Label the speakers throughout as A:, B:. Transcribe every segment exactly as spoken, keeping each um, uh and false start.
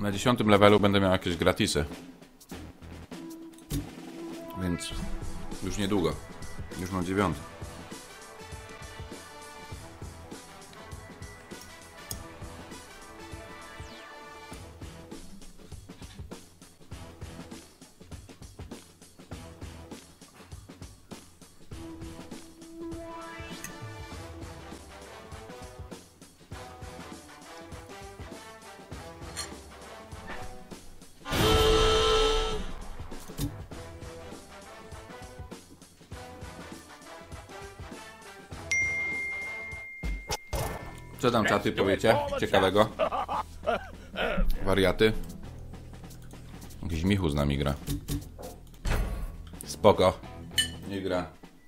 A: Na dziesiątym levelu będę miał jakieś gratisy. Więc już niedługo. Już mam dziewiąty. Co tam czaty powiecie? Ciekawego? Wariaty? Jakiś Michu z nami gra. Spoko. Nie gra.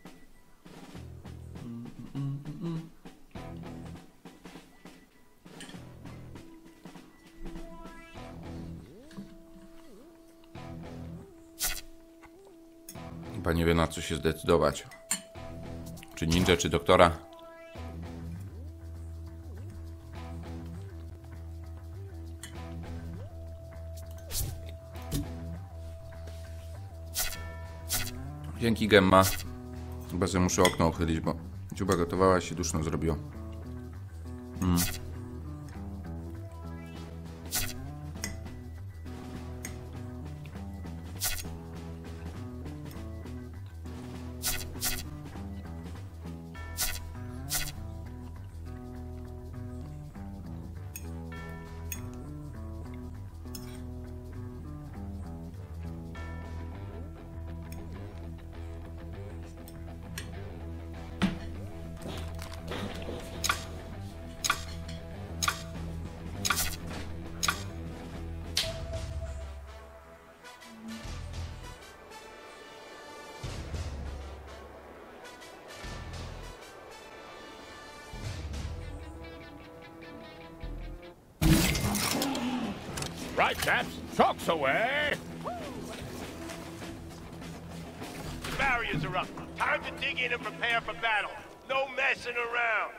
A: Chyba nie wie, na co się zdecydować. Czy ninja, czy doktora? Dzięki, Gemma. Chyba sobie muszę okno uchylić, bo dziuba gotowała się, duszno zrobiło. Mm.
B: Right, chaps. Trucks away.
C: Barriers are up. Time to dig in and prepare for battle. No messing around.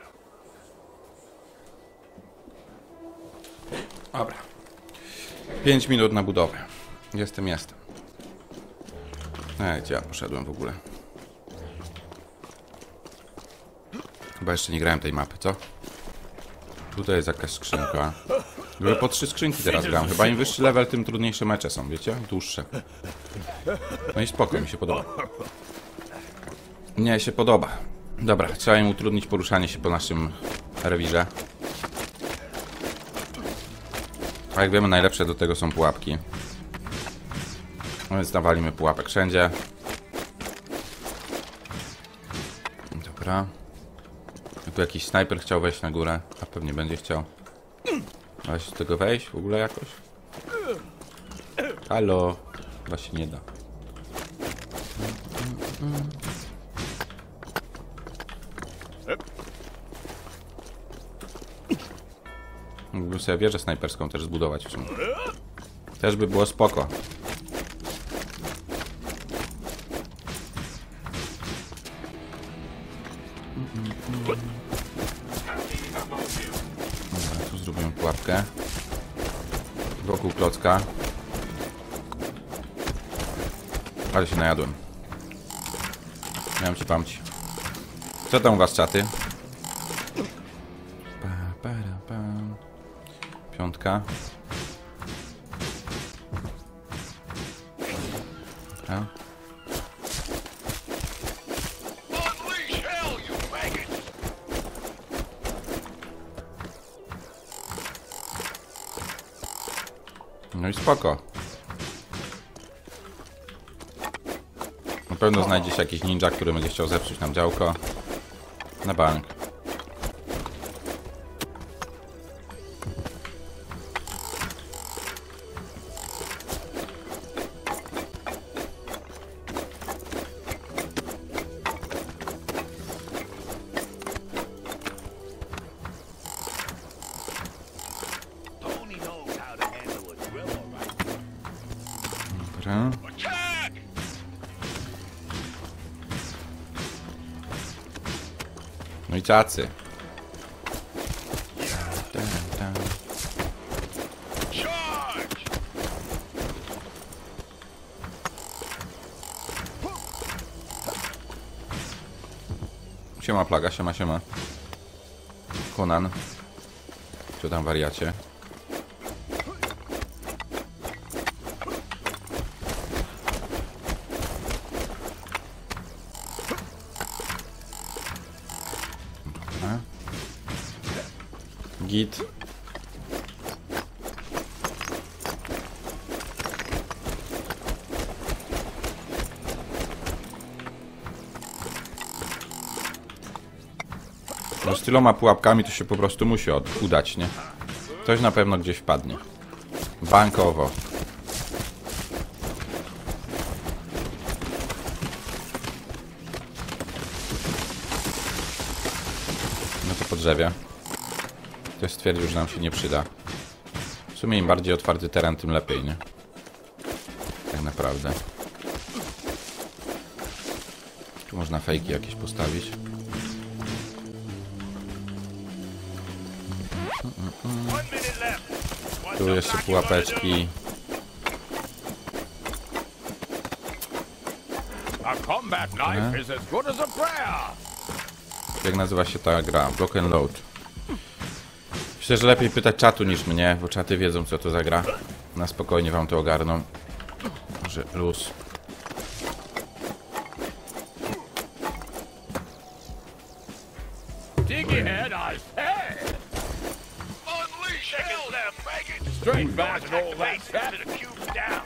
A: Dobra. pięć minut na budowę. Jestem, jestem. Ej, gdzie ja poszedłem w ogóle? Chyba jeszcze nie grałem tej mapy, co? Tutaj jest jakaś skrzynka. Chyba po trzy skrzynki teraz gram. Chyba im wyższy level, tym trudniejsze mecze są, wiecie? Dłuższe. No i spoko, mi się podoba. Mnie się podoba. Dobra, trzeba im utrudnić poruszanie się po naszym rewirze. A jak wiemy, najlepsze do tego są pułapki. No więc nawalimy pułapek wszędzie. Dobra. Tu jakiś snajper chciał wejść na górę, a pewnie będzie chciał. Da się z tego wejść w ogóle jakoś? Halo? Chyba się nie da. Mógłbym sobie wieżę snajperską też zbudować w sumie. Też by było spoko. Dobra, tu zrobimy pułapkę. Wokół klocka. Ale się najadłem. Miałem ci pamci. Co tam u was, czaty? Pa, pa, pa. Piątka. Dobra. No i spoko. Na pewno znajdzie się jakiś ninja, który będzie chciał zepsuć nam działko. Na bank. Dobra. No i cacy. Siema plaga, siema, siema. Conan. Co tam wariacie? Dobra. Git. No z tyloma pułapkami to się po prostu musi od udać, nie? Ktoś na pewno gdzieś wpadnie. Bankowo. No to po drzewie. Ktoś stwierdził, że nam się nie przyda. W sumie im bardziej otwarty teren, tym lepiej, nie? Tak naprawdę. Tu można fejki jakieś postawić. Tu jeszcze pułapeczki.
B: A combat knife is as good as a prayer.
A: Jak nazywa się ta gra? Block and Load. Myślę, że lepiej pytać czatu niż mnie, bo czaty wiedzą, co to za gra. Na spokojnie wam to ogarną. Może luz.
B: Dig your head, I say.
C: Unleash hell left, faggot!
B: Straight back and all that
C: Activate
B: crap.
C: to the cube's down.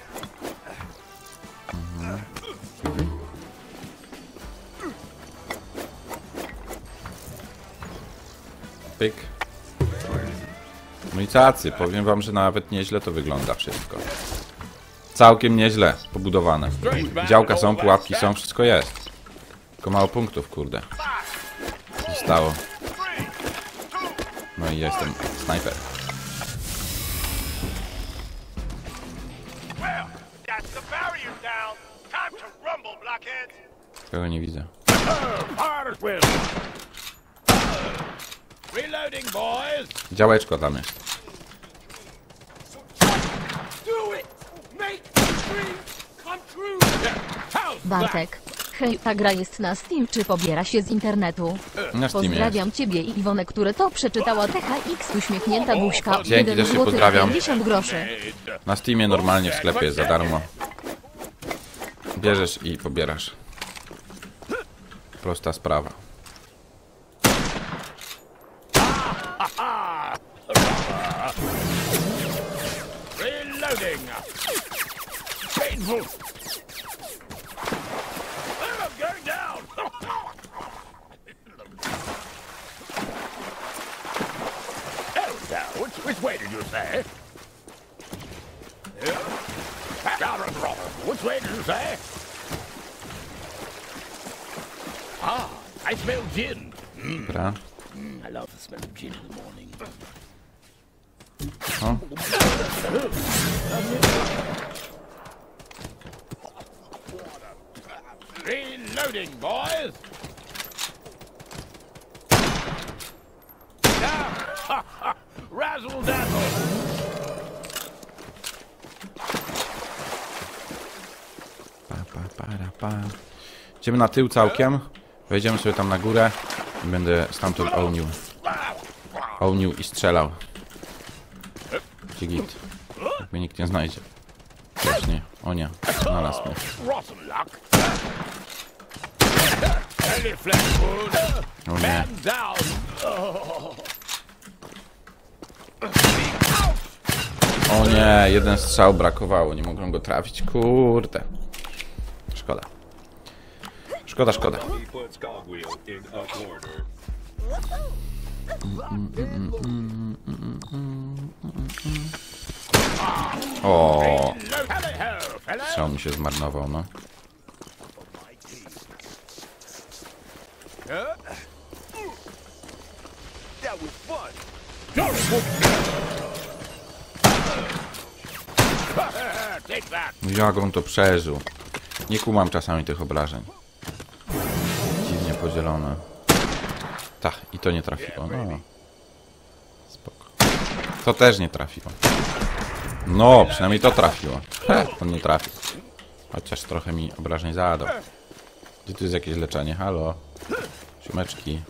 A: Pyk. No i cacy, powiem wam, że nawet nieźle to wygląda wszystko. Całkiem nieźle pobudowane. Działka są, pułapki są, wszystko jest. Tylko mało punktów, kurde. Zostało. No i jestem snajper.
C: Well, that's the barrier down. Time to rumble, blockheads.
A: Tego nie widzę.
B: Fire at will. Reloading, boys.
A: Działeczko tam jest.
B: Do it. Make the dream come true. How's that?
D: Bartek. Hej, ta gra jest na Steam, czy pobiera się z internetu?
A: Na Steamie jest.
D: Pozdrawiam ciebie i Iwonę, które to przeczytała T H X, uśmiechnięta buźka.
A: Dzięki, też się pozdrawiam.
D: pięćdziesiąt groszy.
A: Na Steamie normalnie w sklepie jest za darmo. Bierzesz i pobierasz. Prosta sprawa.
B: Reloading. Painful. I'm going down. Oh, now, which, which way did you say? Down and roll. Which way did you say? Ah, I smell gin.
A: Dobra.
B: Mm, I love the smell of gin in the morning.
A: O.
B: Reloading, boys. Razzle dazzle.
A: Pa, pa, para, pa. Idziemy na tył całkiem. Wejdziemy sobie tam na górę i będę stamtąd ołnił. Ołnił i strzelał. Gdzie git? Jak mnie nikt nie znajdzie. Też nie. O nie. Znalazł mnie.
B: Rotten luck. Any flesh wound.
A: O nie.
B: Man down.
A: O nie. Jeden strzał brakowało. Nie mogłem go trafić. Kurde. Szkoda. Szkoda, szkoda.
E: He puts Cogwheel in up order.
A: O.
B: Tally ho, fella.
A: Strzał mi się zmarnował, no.
C: That was fun.
B: Take that.
A: Jak on to przeżył? Nie kumam czasami tych obrażeń. Dziwnie podzielone. Tak, i to nie trafiło. No. Spoko. To też nie trafiło. No, przynajmniej to trafiło. He, on nie trafił. Chociaż trochę mi obrażeń zadał. Gdzie tu jest jakieś leczenie? Halo? Ciomeczki.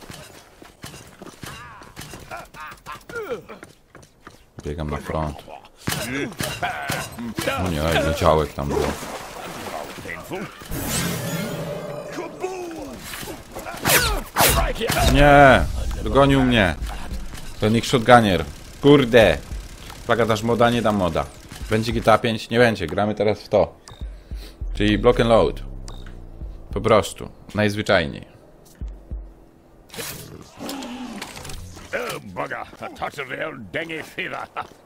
A: Biegam na front. No nie, ile działek tam było. Nie! Dogonił mnie. Ten ich shotgunner. Kurde! Plaga, dasz moda? Nie dam moda. Będzie G T A pięć? Nie będzie. Gramy teraz w to. Czyli block and load. Po prostu. Najzwyczajniej.
C: Oh, bugger. A touch of the old dengue fever.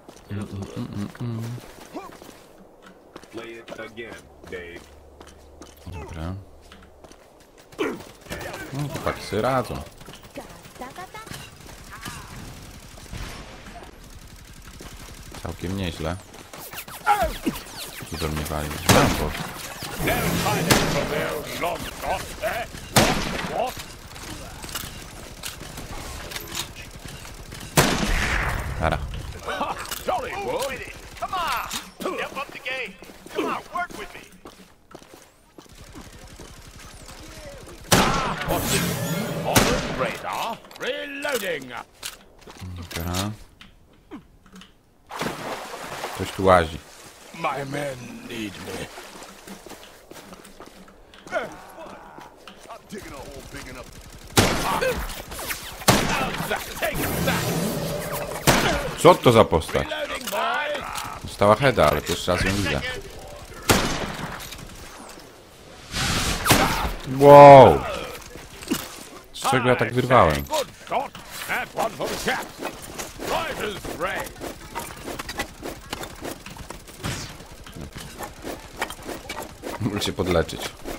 E: Play it again, Dave.
A: Dobra. No, chłopaki sobie radzą. Całkiem nieźle. Tu do mnie wali. Rambo.
C: No hiding from the old long shot, eh? What?
A: Ara.
C: Ha! Sorry, boy. With it. Come on. Step up the game. Come on, work with me.
B: What's this? On radar. Reloading.
A: Dobra. Ktoś tu łazi.
B: My men need me.
C: I'm digging a hole big enough.
B: How's that? Take that.
A: Co to za postać?
B: Reloading, boy.
A: Dostała heada, ale pierwszy raz ją widzę. Wow! Z czego ja tak wyrwałem?
B: Good shot. That's one for the chaps. Right as rain.
A: Muszę się podleczyć.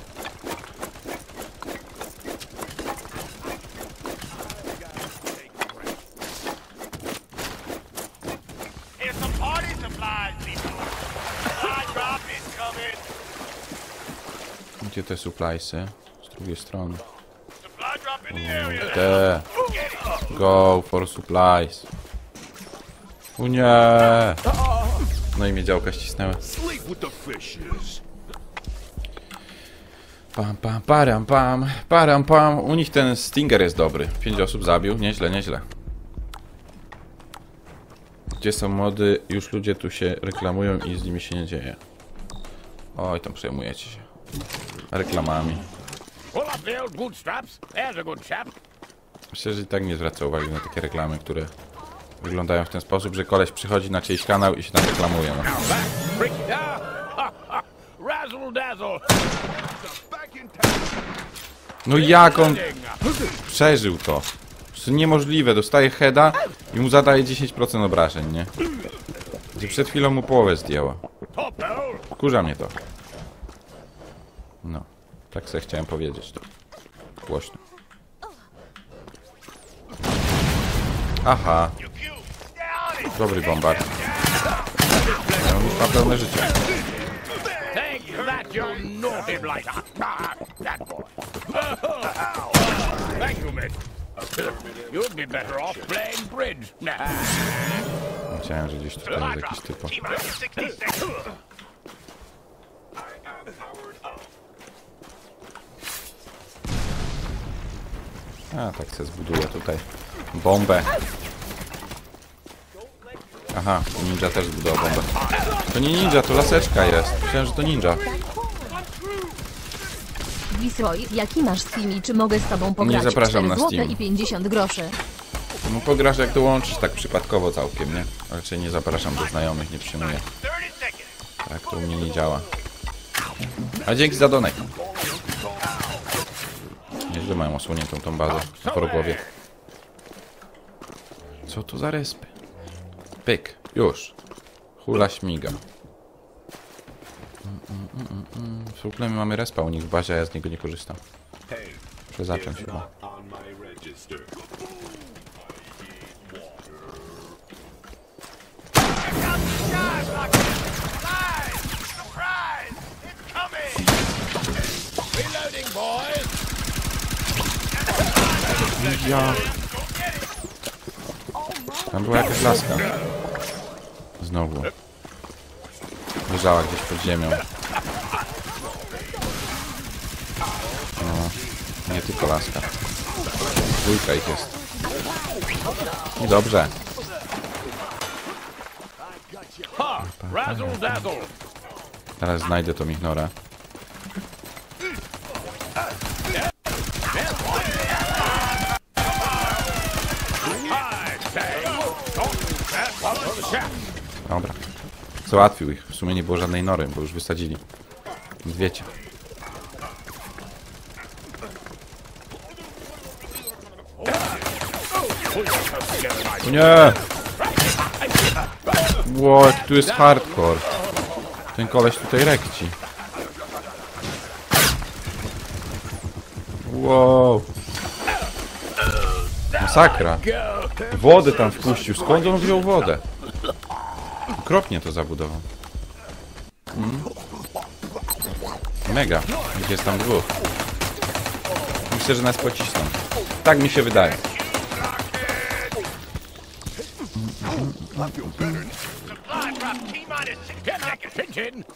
C: Here's some party supplies, people. Supply drop incoming.
A: Gdzie te suppliesy? Z drugiej strony.
C: Supply drop in the area.
A: Te.
C: Get it.
A: Go for supplies. U nie! No i mnie działka ścisnęły.
B: Sleep with the fishes.
A: Pam, pam, param, pam, param, pam. U nich ten Stinger jest dobry. Pięć osób zabił. Nieźle, nieźle. Gdzie są mody? Już ludzie tu się reklamują i z nimi się nie dzieje. Oj, tam przejmujecie się reklamami.
B: Pull up the old bootstraps. There's a good chap.
A: Myślę, że i tak nie zwraca uwagi na takie reklamy, które wyglądają w ten sposób, że koleś przychodzi na czyjś kanał i się tam reklamuje. No.
B: Now back. Freaky. Ah. Ha, ha. Razzle dazzle.
A: No jak on
B: Reloading.
A: przeżył to? To niemożliwe, dostaje heada i mu zadaje dziesięć procent obrażeń, nie? Gdzie przed chwilą mu połowę zdjęła.
B: Top hole.
A: Wkurza mnie to. No, tak sobie chciałem powiedzieć to. Głośno. Aha,
C: You cute. Stay on it.
A: dobry bombard. Ja już ma pełne życie.
B: Take that, you naughty blighter. Ah, that boy. Thank you, miss. You'd be better off playing bridge. Nah.
A: Myślałem, że gdzieś tutaj jest jakiś typo.
C: T-minus sixty seconds.
A: A, tak se zbuduję tutaj bombę. Aha, ninja też zbudował bombę. To nie ninja, to laseczka jest. Myślałem, że to ninja.
D: Wisroj, jaki masz Steam i czy mogę z tobą pograć?
A: zapraszam
D: cztery
A: na
D: złote
A: Steam.
D: i pięćdziesiąt groszy.
A: No pograsz jak dołączysz, tak przypadkowo całkiem, nie? Raczej nie zapraszam do znajomych, nie przyjmuję.
C: thirty seconds.
A: Tak, to u mnie nie działa. A dzięki za donek. Nieźle mają osłoniętą tą bazę po głowie. Co to za respy? Pyk, już. Hula śmiga. Mm, mm, mm, mm. W ogóle my mamy respa u nich w bazie, a ja z niego nie korzystam.
E: Hey,
A: Muszę zacząć
E: it's
A: chyba.
E: not on my register.
C: Guys, lock in. Live. Surprise. It's coming.
B: Reloading, boys.
A: Ja. Tam była jakaś laska. Znowu. Leżała gdzieś pod ziemią. No, nie tylko laska. Dwójka ich jest. I dobrze.
B: Ha! Razzle dazzle!
A: Teraz znajdę tą ignorę. Dobra. Załatwił ich. W sumie nie było żadnej nory, bo już wysadzili. Więc wiecie. Nie! Ło, jaki tu jest hardcore. Ten koleś tutaj rekci. Wow. Masakra. Wodę tam wpuścił. Skąd on wziął wodę? Okropnie to zabudował. Hmm. Mega. Gdzie jest tam dwóch? Myślę, że nas pocisną. Tak mi się wydaje.
C: Supply drop T-minus sixty seconds.
B: Pigeon!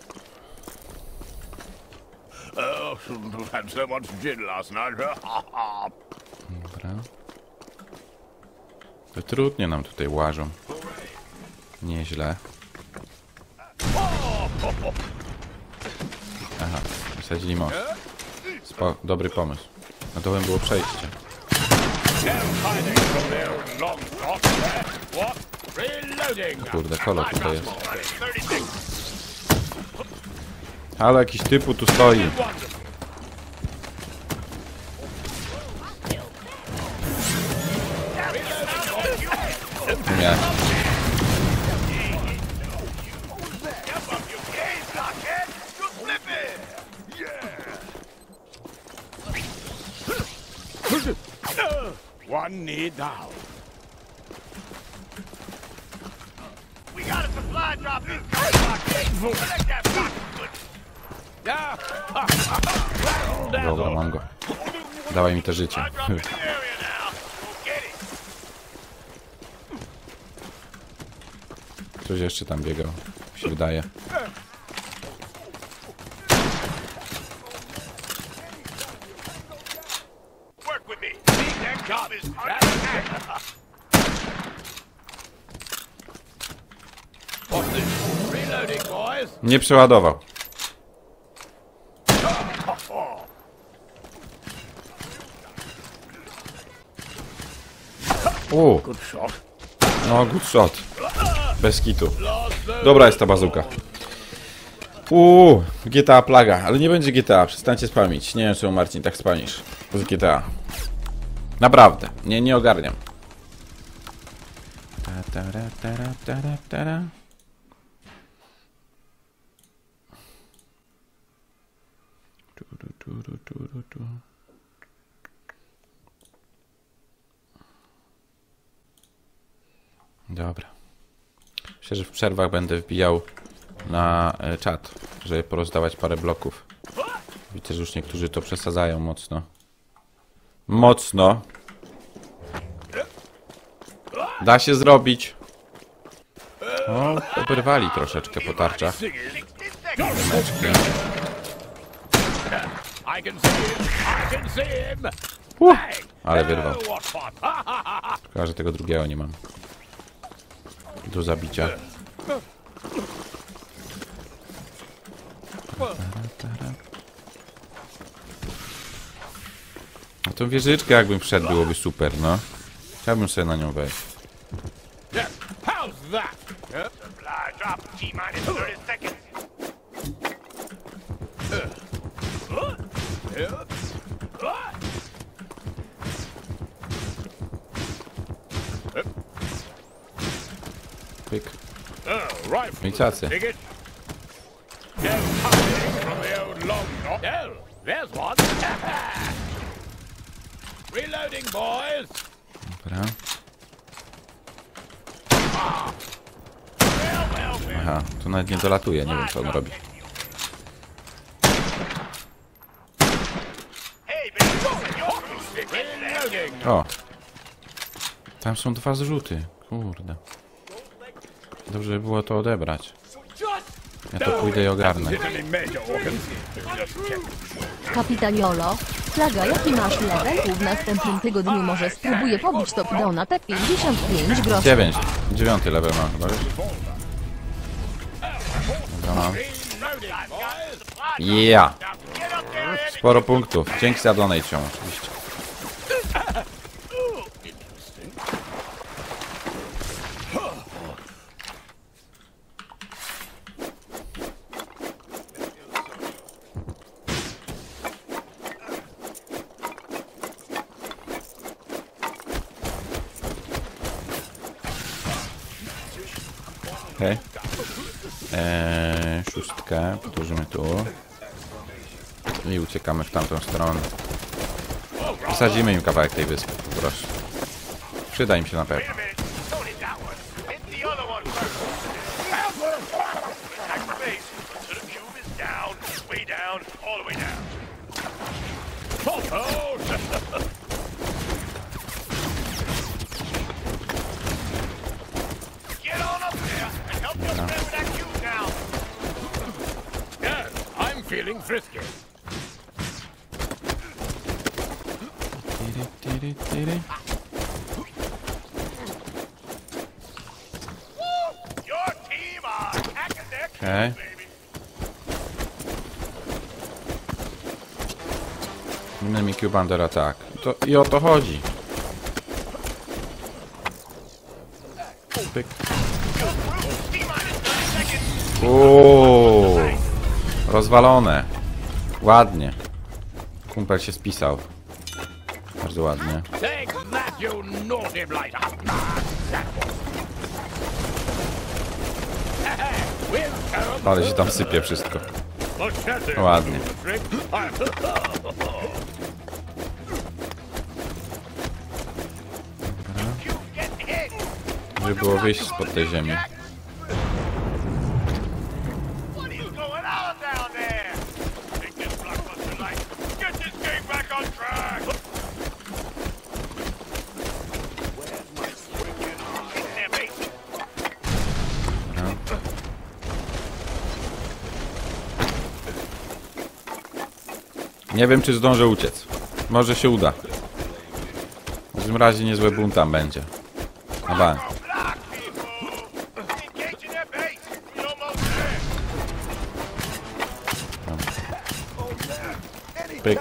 B: Oh, had so much gin last night.
A: Dobra. To trudnie nam tutaj łażą. Nieźle. Aha, wysadzili most. Spo dobry pomysł. Na dołem było przejście.
B: Reloading!
A: Kurde, kolo tutaj jest.
C: thirty seconds.
A: Ale jakiś typu tu stoi. Nie.
B: One knee down.
C: We got a supply drop in. Collect that box.
A: Dobra, mam go. Dawaj mi te życie.
C: Drop in the area now. Go get it.
A: Ktoś jeszcze tam biegał. Mi się wydaje.
C: Work with me. That job is under attack.
B: What's this? Reloading, boys.
A: Nie przeładował. U,
B: Good shot.
A: no good shot. Bez kitu. Dobra jest ta bazuka. Uuu, G T A plaga, ale nie będzie G T A, przestańcie spamić. Nie wiem, czemu Marcin tak spamisz z G T A. Naprawdę, nie, nie ogarniam. Ta, tara, tara, tara, tara. Tu, tu, tu, tu, tu, tu. Dobra. Myślę, że w przerwach będę wbijał na e, czat, żeby porozdawać parę bloków. Widzę, że już niektórzy to przesadzają mocno. Mocno. Da się zrobić. O, oberwali troszeczkę po tarczach. Meczki.
B: I can see him. I can see him.
A: Uh, ale wyrwał.
B: Oh, what fun.
A: Szkoda, że tego drugiego nie mam. Do zabicia. No tą wieżyczkę jakbym wszedł, byłoby super, no. Chciałbym sobie na nią wejść.
B: Yeah. How's that? Yeah.
C: Supply drop T-minus thirty seconds.
A: Pyk.
B: Oh, right.
A: No i cacy.
B: Dig it. Yeah, from the old long knock. Oh, there's one. Reloading, boys.
A: Dobra. Aha, tu nawet nie dolatuje, nie wiem co on robi.
C: Hey, baby, you're
B: Reloading.
A: O! Tam są dwa zrzuty. Kurde. Dobrze by było to odebrać.
B: Just
A: Ja to pójdę i ogarnę.
B: Hit any major organs? Just check.
D: Kapitaniolo, Flaga, jaki masz level? W następnym tygodniu może spróbuję pobić top dona T pięćdziesiąt pięć groszy.
A: dziewięć. Dziewiąty level mam chyba, wiesz? Dobra, mam. Ja. Sporo punktów. Dzięki za donate, oczywiście. Okej. Eee, szóstkę. Podłożymy tu. I uciekamy w tamtą stronę. Wsadzimy im kawałek tej wyspy. Proszę. Przyda im się na pewno.
C: Don't hit that one. Hit the other one first. Attack the base. So the cube is down, way down, all the way down. Get on up there and help your friend with that cube now.
B: Yes, I'm feeling frisky.
C: Your team are attacking their cube,
A: Okay.
C: baby.
A: Innymi cube under attack. To, I o to chodzi. Pyk. Uuu, rozwalone. Ładnie. Kumpel się spisał. Bardzo ładnie.
B: Take that, you naughty blighter. We'll go.
A: Ale się tam sypie wszystko.
B: Machete.
A: Ładnie. Żeby było wyjść spod tej ziemi.
C: What is going on down there? Take this blockbuster light. Get this game back on track. Hit their base.
A: Nie wiem, czy zdążę uciec. Może się uda. W każdym razie niezłe bunt tam będzie. Na bank.
C: Block, people. Engaging their base. We're almost there.
A: Pyk.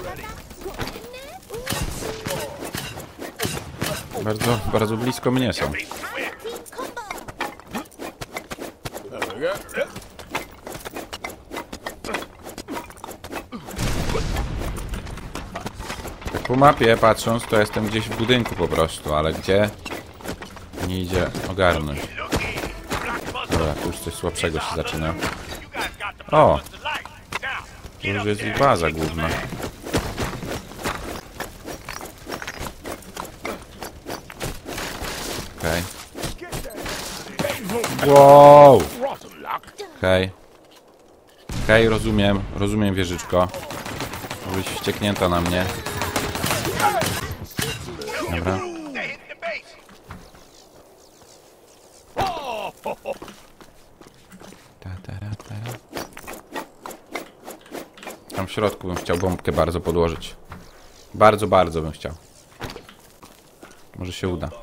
A: Bardzo, bardzo blisko mnie są. Tak po mapie patrząc, to jestem gdzieś w budynku po prostu, ale gdzie? Nie idzie ogarnąć. Dobra, tu już coś słabszego się zaczyna.
C: You guys got the
A: O!
C: blockbuster light. Now,
A: To
C: get
A: już
C: up
A: jest
C: there.
A: ich baza główna. Okej. Wow!
B: rotten luck.
A: Okej. Okej, rozumiem. Rozumiem, wieżyczko. Byś wścieknięta na mnie. Dobra.
C: They hit the base.
A: Ta, tara, tara. Tam w środku bym chciał bombkę bardzo podłożyć. Bardzo, bardzo bym chciał. Może się uda.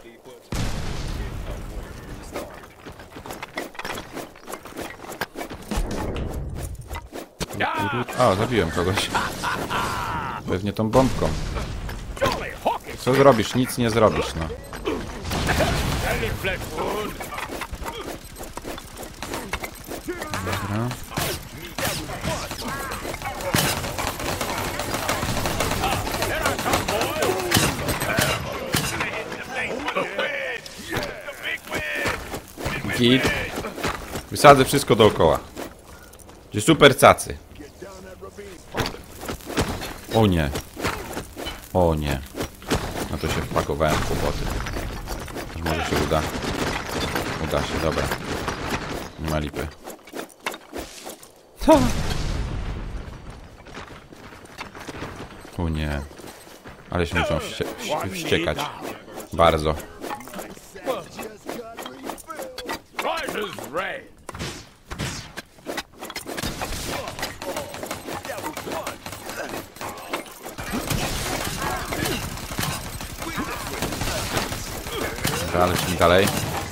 A: O, zabiłem kogoś. Pewnie tą bombką.
B: Jolly Hawkins.
A: Co zrobisz? Nic nie zrobisz, no.
B: Any flesh wound.
A: Dobra. Git. Wysadzę wszystko dookoła. Gdzie super cacy. O nie. O nie. No to się wpakowałem w kłopoty. Może się uda. Uda się, dobra. Nie ma lipy. O nie. Ale się muszą wście wści- wściekać. Bardzo.
B: Right as rain.
A: Dobra, lecimy dalej.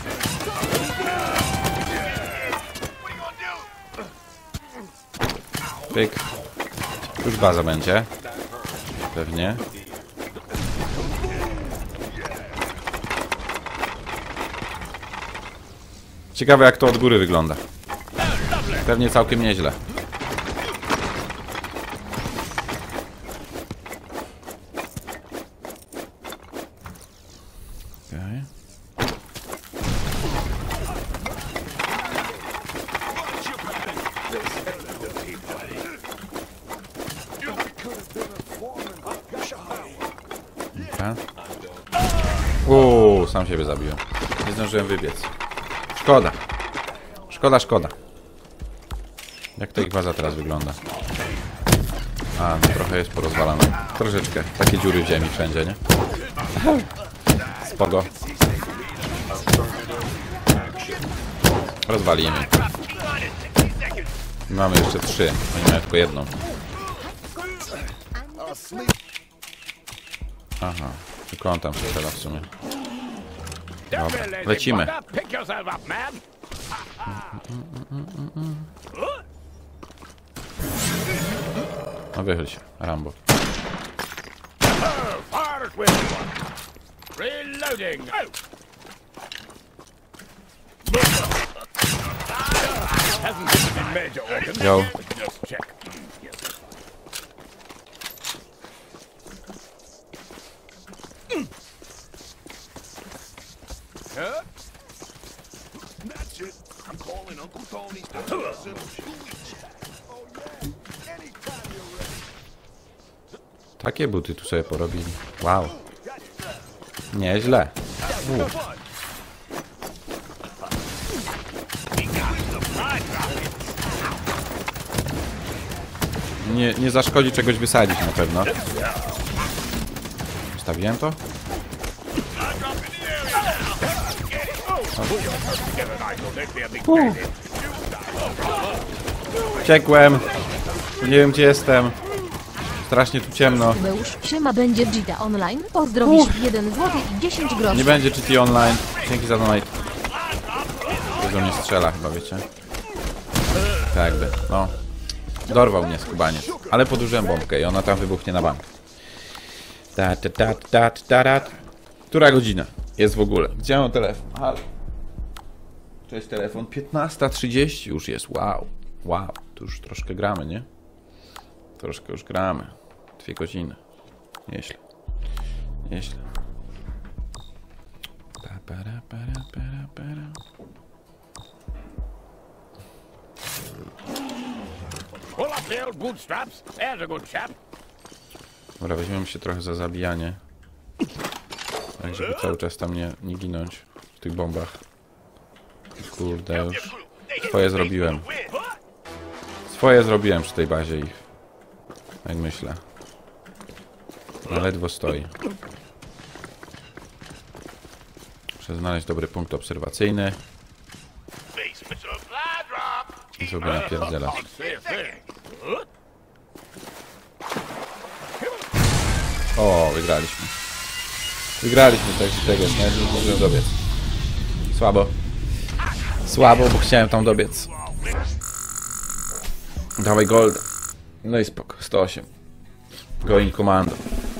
A: Pyk. Już baza będzie. Pewnie. Ciekawe jak to od góry wygląda. Pewnie całkiem nieźle. Okay. Okay. Uuu, sam siebie zabiłem. Nie zdążyłem wybiec. Szkoda. Szkoda, szkoda. Jak ta ich baza teraz wygląda? A, no trochę jest porozwalane. Troszeczkę. Takie dziury w ziemi wszędzie, nie? Spoko. Rozwalimy. Mamy jeszcze trzy. Oni mają tylko jedną. Aha. Tylko on tam się strzela w sumie. Dobra, lecimy.
B: Pick yourself up, man.
A: No wychyl się, Rambo.
B: Fire with one. Reloading. Hasn't hit any major organs.
A: Yo.
B: Just check. Yes. Huh?
C: That's it. I'm calling Uncle Tony. Oh, yeah. Anytime you're ready.
A: Takie buty tu sobie porobili. Wow. Nieźle. U. Nie, nie zaszkodzi czegoś wysadzić na pewno. Ustawiłem to? Uh. Uciekłem. Nie wiem gdzie jestem. Strasznie tu ciemno.
D: Tadeusz, siema, będzie Gita Online. Pozdrowisz jeden złoty i dziesięć groszy.
A: Nie będzie G T Online. Dzięki za donate. To do mnie strzela chyba, wiecie? Tak jakby, no. Dorwał mnie skubaniec. Ale podłożyłem bombkę i ona tam wybuchnie na bank. Ta, ta, ta, ta, ta, ta. Która godzina jest w ogóle? Gdzie mam telefon? Halo. Cześć telefon. piętnasta trzydzieści już jest. Wow. Wow. Tu już troszkę gramy, nie? Troszkę już gramy. Dwie godziny. Nieźle. Nieźle. Pa, para, para, para, para.
B: Pull up the old bootstraps. There's a good chap.
A: Dobra, weźmiemy się trochę za zabijanie. Tak, żeby cały czas tam nie, nie ginąć w tych bombach. Kurde, już swoje zrobiłem. Swoje zrobiłem przy tej bazie ich. Jak myślę. No, ledwo stoi. Muszę znaleźć dobry punkt obserwacyjny. I sobie napierdzielać. O, wygraliśmy. Wygraliśmy tak czy tego, nie? Nie zdążyłem dobiec. Słabo. Słabo, bo chciałem tam dobiec. Dawaj gold. No i spoko, sto osiem. Going commando.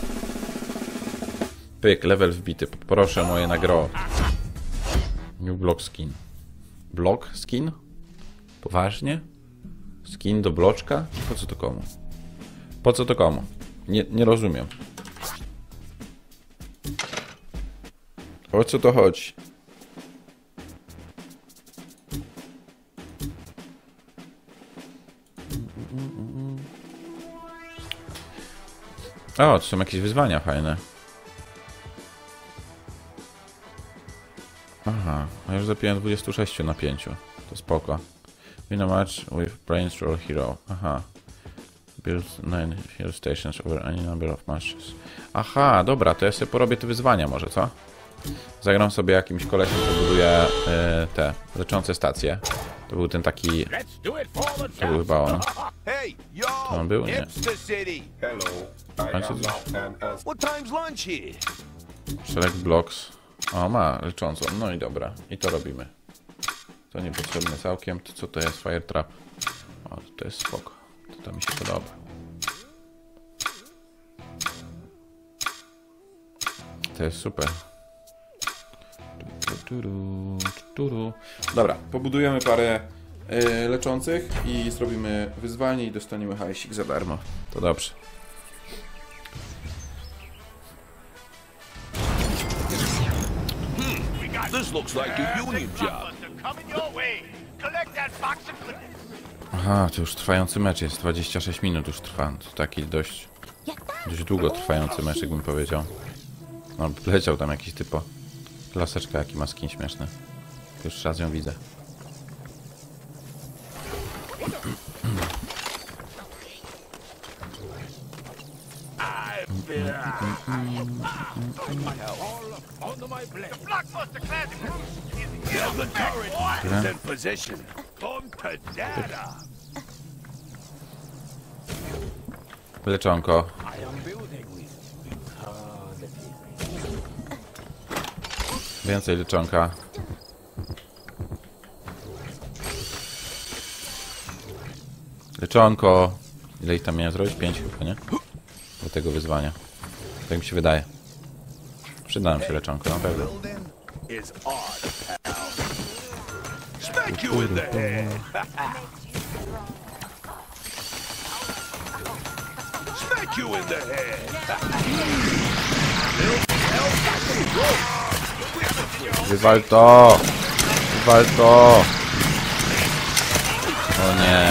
A: Pyk, level wbity. Proszę moje nagro. New block skin. Block skin? Poważnie? Skin do bloczka? Po co to komu? Po co to komu? Nie, nie rozumiem. O co to chodzi? O, to są jakieś wyzwania fajne. Aha, a już zapiłem dwadzieścia sześć na pięć. To spoko. Win a match with Brains Roll Hero. Aha. Build nine hero stations over any number of matches. Aha, dobra, to ja sobie porobię te wyzwania może, co? Zagram sobie jakimś kolesiem, co buduje y, te leczące stacje. To był ten taki...
B: Let's do it for the
A: To był chyba on.
C: Hey, yo!
A: To on był? Nie.
C: Hipster City.
E: Hello, I
A: Answer
E: am
A: this.
E: not an as
C: What time's lunch here?
A: Select blocks. O, ma leczącą. No i dobra. I to robimy. To niepotrzebne całkiem. To co to jest? Fire trap. O, to jest spoko. To, to mi się podoba. To jest super. Dobra, pobudujemy parę yy, leczących i zrobimy wyzwanie i dostaniemy hajsik za darmo. To dobrze.
B: This looks like a union job.
C: Coming your way. Collect that box of goodies.
A: Aha, to już trwający mecz jest. dwadzieścia sześć minut już trwa. To taki dość, dość długo trwający mecz, jakbym powiedział. No, leciał tam jakiś typo. Laseczka, jaki ma skin śmieszny. Już raz ją widzę.
C: The Blockbuster Classic is
B: The turret is in position. Come to data.
A: Leczonko. Więcej leczonka. Leczonko. Ile ich tam miałem zrobić? Pięć chyba, nie? Do tego wyzwania. Tak mi się wydaje. Przyda nam się leczonko, na pewno.
B: Is odd, pal. Smack you in the head. Smack you in the head.
A: Wywal to! Wywal to! O nie.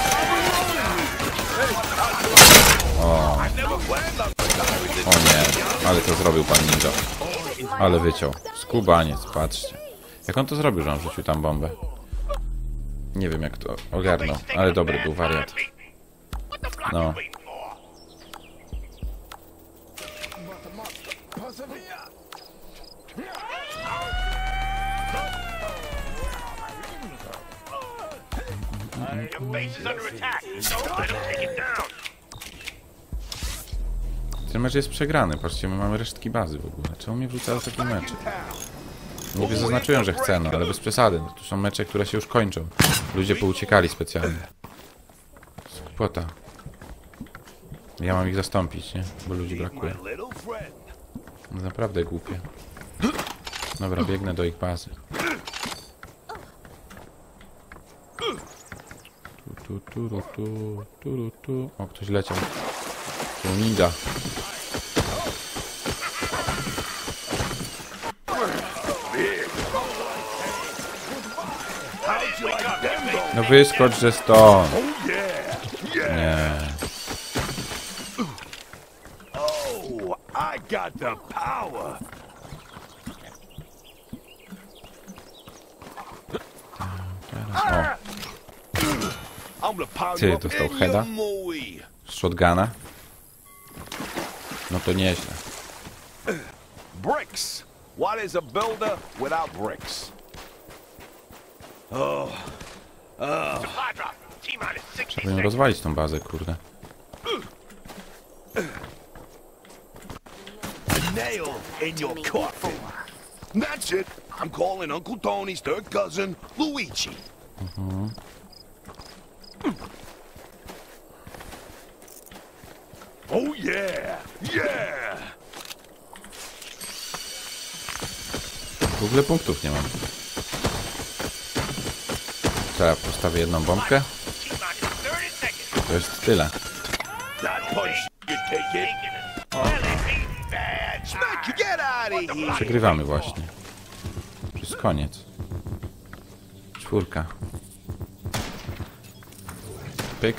A: O. O nie. Ale to zrobił pan ninja. Ale wyciął. Skubaniec, patrzcie. Jak on to zrobił, że on rzucił tam bombę? Nie wiem jak to ogarnął, ale dobry był wariat. No.
C: Your base is under attack, so I don't take it down.
A: Ten mecz jest przegrany, patrzcie, my mamy resztki bazy w ogóle. Czemu mnie wrzucają takie mecze? Niby zaznaczyłem, że chcę, no, ale bez przesady. No, to są mecze, które się już kończą. Ludzie pouciekali specjalnie. Skupota. Ja mam ich zastąpić, nie? Bo ludzi brakuje. No, naprawdę głupie. Dobra, biegnę do ich bazy. Tu, tu, tu, tu, tu, tu. O, ktoś leciał. Tu ninja. No wyskocz ze stąd. Nie.
B: Oh, I got the power.
A: O,
B: I'm gonna power
A: Ty,
B: you up
A: dostał
B: in
A: heada?
B: your moe.
A: z shotguna. No to nieźle.
B: Bricks. What is a builder without bricks?
C: Supply drop. T-minus sixty
A: Powinien
C: seconds.
A: rozwalić tą bazę, kurde.
B: A nail in your coffin. That's it. I'm calling Uncle Tony's third cousin, Luigi. Oh yeah, yeah.
A: W ogóle punktów nie mam. Teraz postawię jedną bombkę.
C: T-minus thirty seconds.
A: To jest tyle.
B: That punch, you take it.
C: Really beating bad.
B: Smack you, get out of here.
A: Przegrywamy właśnie. To jest koniec. Czwórka. Pyk.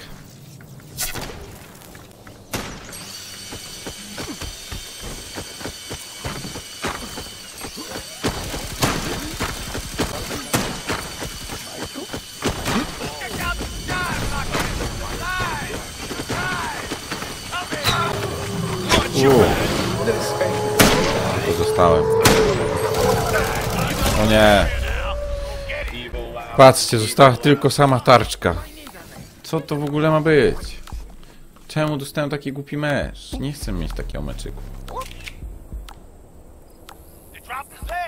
A: Uuu. To zostałem. O nie. Patrzcie, została tylko sama tarczka. Co to w ogóle ma być? Czemu dostałem taki głupi mecz? Nie chcę mieć takiego meczyku.
C: They dropped the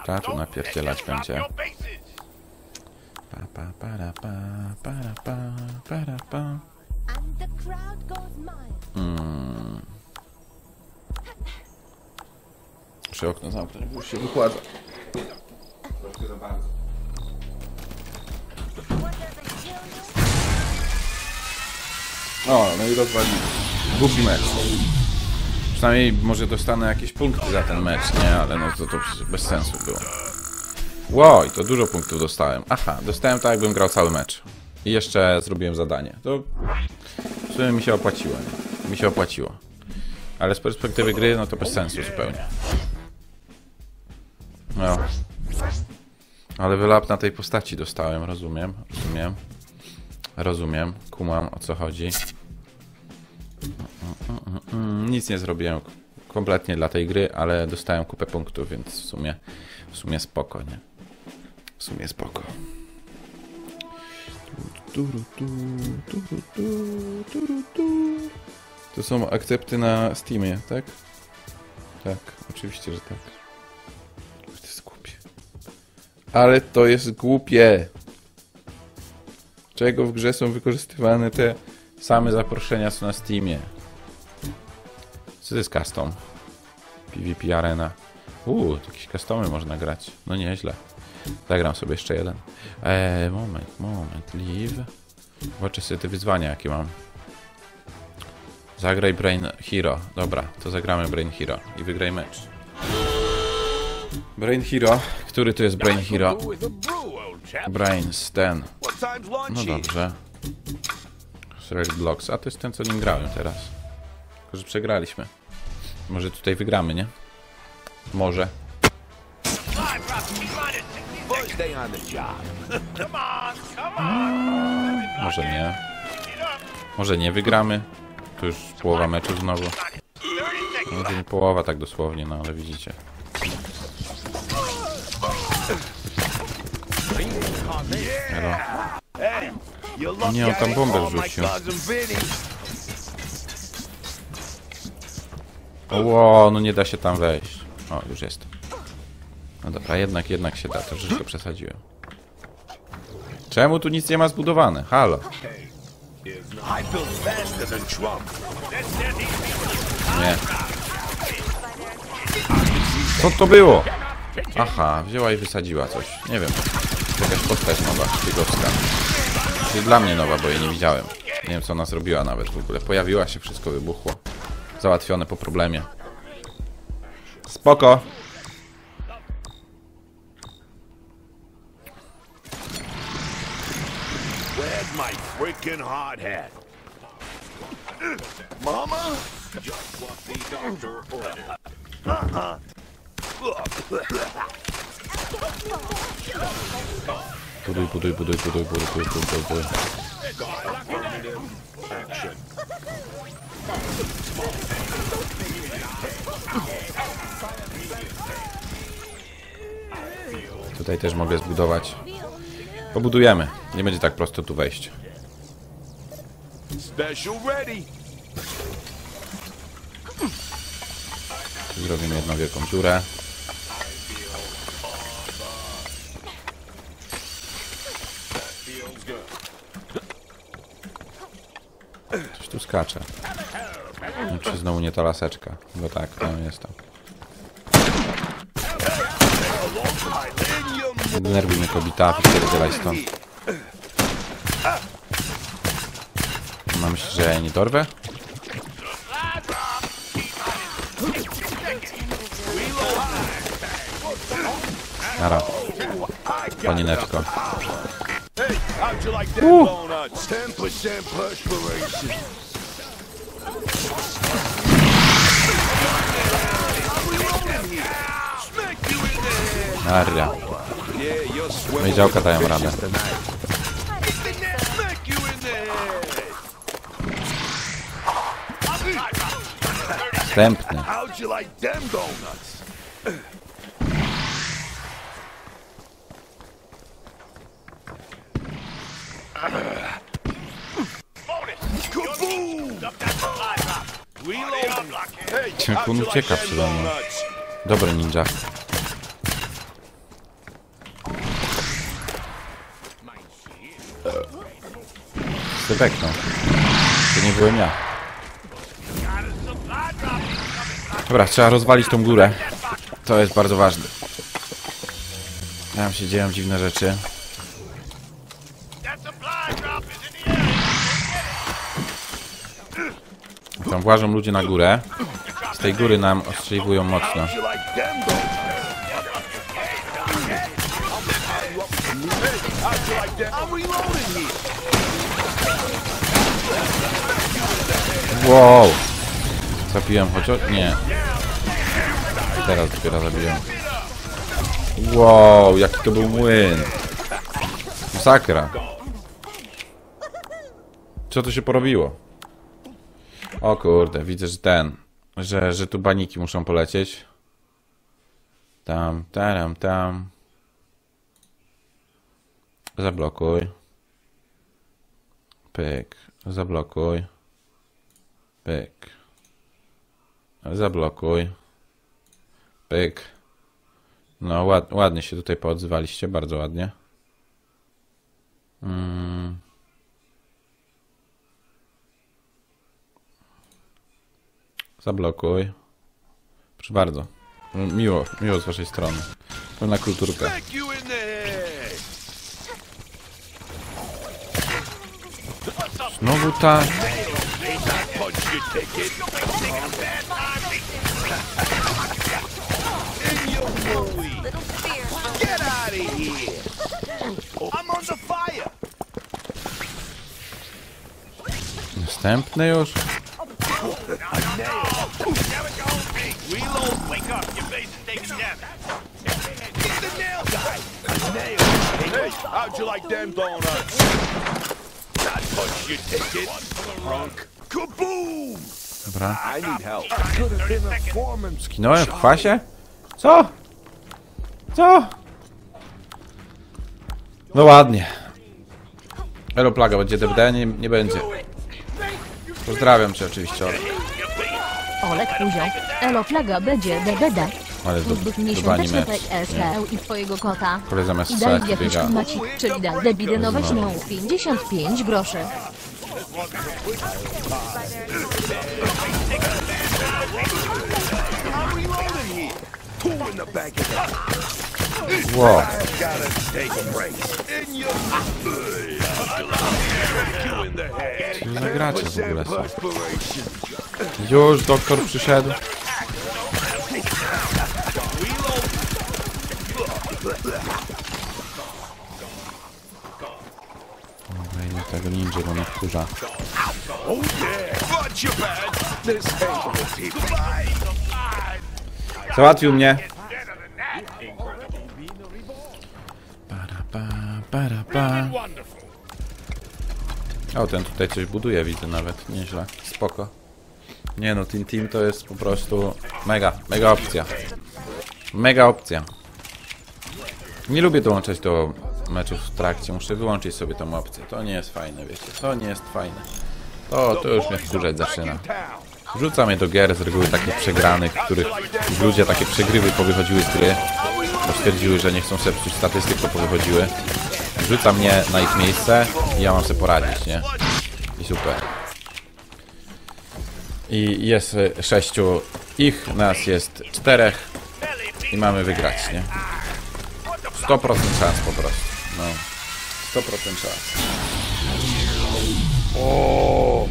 A: Ta tu napierdzielać
C: Drop
A: będzie.
C: your bases.
A: Pa, pa, para, pa, para, pa, para, pa.
F: And the crowd goes mild.
A: Hmm. Muszę okno zamknąć, bo już się wykładza. Troszkę za bardzo.
F: What does it kill you?
A: O, no i rozwalili. Głupi mecz. Przynajmniej może dostanę jakieś punkty za ten mecz, nie? Ale no to, to przecież bez sensu było. Wow, i to dużo punktów dostałem. Aha, dostałem tak, jakbym grał cały mecz. I jeszcze zrobiłem zadanie. To w sumie mi się opłaciło, nie? Mi się opłaciło. Ale z perspektywy gry, no to bez sensu zupełnie. No. Ale wylap na tej postaci dostałem, rozumiem, rozumiem. Rozumiem, kumam, o co chodzi. Nic nie zrobiłem kompletnie dla tej gry, ale dostałem kupę punktów, więc w sumie w sumie spoko, nie? W sumie spoko. To są akcepty na Steamie, tak? Tak, oczywiście, że tak. To jest głupie. Ale to jest głupie! Czego w grze są wykorzystywane te same zaproszenia co na Steamie? Co to jest custom? PvP Arena. Uuu, jakieś customy można grać. No nieźle. Zagram sobie jeszcze jeden. Eee, moment, moment. Leave. Zobaczę sobie te wyzwania, jakie mam. Zagraj Brain Hero. Dobra, to zagramy Brain Hero i wygraj mecz. Brain Hero. Który to jest Brain Hero?
B: With a brew, old chap.
A: Brains, ten.
B: What time's lunch
A: No
B: here?
A: dobrze. Select Blocks. A to jest ten, co nim grałem teraz. Tylko, że przegraliśmy. Może tutaj wygramy, nie? Może.
C: Five, drop, T-minus sixty
B: First day on the job.
C: Come on, come on.
A: Może nie.
C: Get up.
A: Może nie wygramy. To już połowa meczu znowu.
C: thirty seconds.
A: Może nie połowa tak dosłownie, no ale widzicie. Hello.
B: Hey, you're lucky
A: Nie, on
B: I
A: tam
B: ain't
A: bombę
B: called my
A: wrzucił.
B: cousin Vinny.
A: Ło, no nie da się tam wejść. O, już jest. No dobra, jednak, jednak się da, to wszystko przesadziłem. Czemu tu nic nie ma zbudowane? Halo.
B: I build faster than Trump.
A: Nie. Co to było? Aha, wzięła i wysadziła coś. Nie wiem. Jakaś postać nowa, szpiegowska. Czyli dla mnie nowa, bo jej nie widziałem. Nie wiem, co ona zrobiła nawet w ogóle. Pojawiła się, wszystko wybuchło. Załatwione po problemie. Spoko.
B: Where's my freaking hard hat? Mama?
E: Just what the doctor ordered.
A: Buduj, buduj, buduj, buduj, buduj, buduj, buduj, buduj.
E: Affirmative action.
A: Tutaj też mogę zbudować. Pobudujemy. Nie będzie tak prosto tu wejść.
B: Special ready.
A: Tu zrobimy jedną wielką dziurę.
E: Feels good.
A: Coś tu skacze. No, czy znowu nie ta laseczka? Bo tak, no jest to. Nie denerwuj mnie kobita, wypierdzielaj stąd. Mam myśleć, że ja nie dorwę? Nara. Panineczko.
B: Hey, how'd you like that donuts? ten percent perspiration. Smack you in the head.
A: Naria.
B: Yeah, you're
A: No i
B: swimming
A: działka
B: with the
A: dają radę.
B: fishes tonight. Smack you in the head.
A: Wstępny.
B: How'd you like them donuts? Kaboom! Reload. Hey,
A: Jak
B: how'd
A: on
B: you like
A: ucieka
B: them
A: przede mną.
B: donuts?
A: Dobry ninja. Sebeknął. To nie byłem ja. Dobra, trzeba rozwalić tą górę. To jest bardzo ważne. Tam się dzieją dziwne rzeczy. Tam włażą ludzie na górę. Z tej góry nam ostrzeliwują mocno.
B: You like them, though? How'd you like that? I'm reloading here.
A: Wow! Zabiłem chociaż... Nie. Teraz dopiero zabiłem. Wow, jaki to był młyn. Masakra. Co tu się porobiło? O kurde, widzę, że ten... Że, że tu baniki muszą polecieć. Tam, taram, tam. Zablokuj. Pyk. Zablokuj. Pyk. Zablokuj. Pyk. No, ład, ładnie się tutaj poodzywaliście, bardzo ładnie. Mm. Zablokuj. Proszę bardzo. Miło, miło z waszej strony. Pełna kulturka.
B: Smack you in the head.
A: Znowu ta...
B: Punch your ticket. In your movie.
F: Little spear from
B: Get out of here. I'm on the fire.
A: Następny już?
C: Reload. Wake up. Your base is taking damage.
B: Get the nail guy. A nail. Hey, how'd you like them donuts? Not punch your ticket. Drunk. Kaboom!
A: Dobra.
B: I need help. I could have been a foreman.
A: Zginąłem w kwasie? Co? Co? No ładnie. Elo Plaga, będzie D B D? Nie, nie będzie. Pozdrawiam cię oczywiście, Olek.
D: Olek Puzią. Elo Plaga będzie D B D.
A: Ale do,
D: Pozdrów mnie
A: do bani
D: świąteczny
A: mecz.
D: P S L i twojego kota.
A: Kolej zamiast
D: I
A: strzelać
D: daj
A: to
D: jakiś
A: biega.
D: klimacik, czyli daj debidenować mu pięćdziesiąt pięć groszy.
B: I'm reloading here. Two in the back of that.
A: Wow.
B: Gotta take a break. In your you in the head.
A: Co za gracze w ogóle są?
B: Perspiration.
A: Już doktor przyszedł. Dobra, ile tego ninja, bo mnie wkurza.
B: Oh yeah. Fudge your bad. This ain't the people.
A: Załatwił mnie. Para, pa, para, pa. O, ten tutaj coś buduje, widzę nawet. Nieźle. Spoko. Nie no, Team Team to jest po prostu mega, mega opcja. Mega opcja. Nie lubię dołączać do meczów w trakcie. Muszę wyłączyć sobie tą opcję. To nie jest fajne, wiecie. To nie jest fajne. To, to już mnie wkurzać zaczyna. Rzuca mnie do gier z reguły takich przegranych, w których ludzie takie przegrywy powychodziły z gry. Bo stwierdziły, że nie chcą sobie psuć statystyk, to powychodziły. Rzuca mnie na ich miejsce i ja mam sobie poradzić, nie? I super. I jest sześciu ich, nas jest czterech i mamy wygrać, nie? sto procent szans po prostu. No. sto procent szans. O!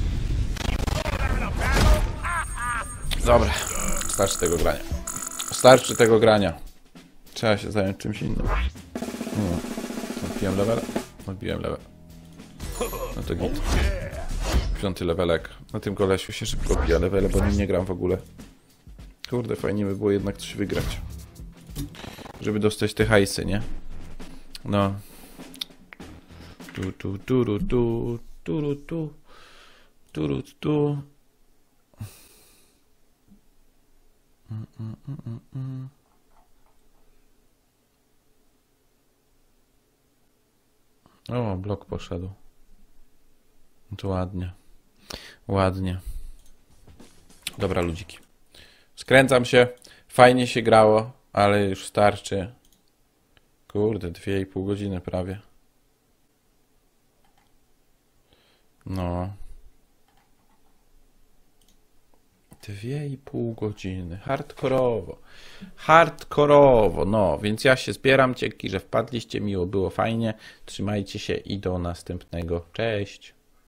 A: Dobra. Starczy tego grania. Starczy tego grania. Trzeba się zająć czymś innym. Hmm. Odbiłem level? Odbiłem level. No to git. Piąty levelek. Na tym kolesiu się szybko bija levele, bo nim nie gram w ogóle. Kurde, fajnie by było jednak coś wygrać. Żeby dostać te hajsy, nie? No. Tu, tu, tu, tu, tu, tu, tu, tu, tu. Mm, mm, mm, mm. O, blok poszedł. To ładnie. Ładnie. Dobra, ludziki. Skręcam się. Fajnie się grało, ale już starczy. Kurde, dwie i pół godziny prawie. No. Dwie i pół godziny. Hardkorowo. Hardkorowo. No, więc ja się zbieram. Dzięki, że wpadliście. Miło było, fajnie. Trzymajcie się i do następnego. Cześć.